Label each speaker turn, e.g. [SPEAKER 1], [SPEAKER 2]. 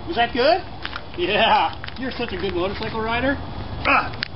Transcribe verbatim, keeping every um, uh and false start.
[SPEAKER 1] Was that good? Yeah. You're such a good motorcycle rider. Ah.